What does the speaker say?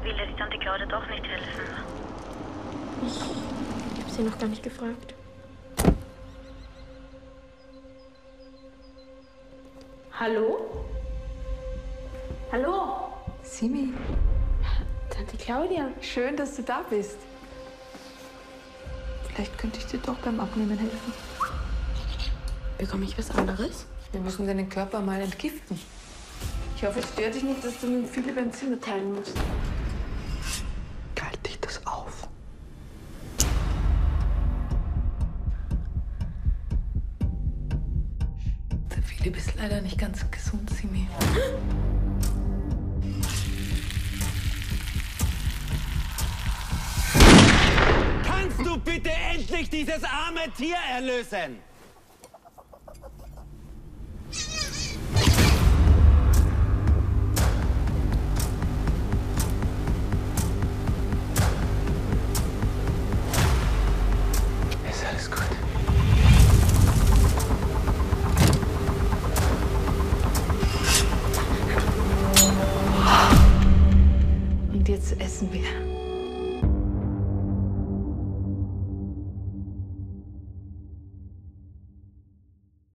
will jetzt Tante Claudia doch nicht helfen. Ich habe sie noch gar nicht gefragt. Hallo? Hallo? Simi, Tante Claudia. schön, dass du da bist. Vielleicht könnte ich dir doch beim Abnehmen helfen. Bekomme ich was anderes? Wir müssen deinen Körper mal entgiften. Ich hoffe, es stört dich nicht, dass du mit Philipp ein Zimmer teilen musst. Galt dich das auf? Der Philipp ist leider nicht ganz gesund, Simi. Kannst du bitte endlich dieses arme Tier erlösen? Ist alles gut? Und jetzt essen wir.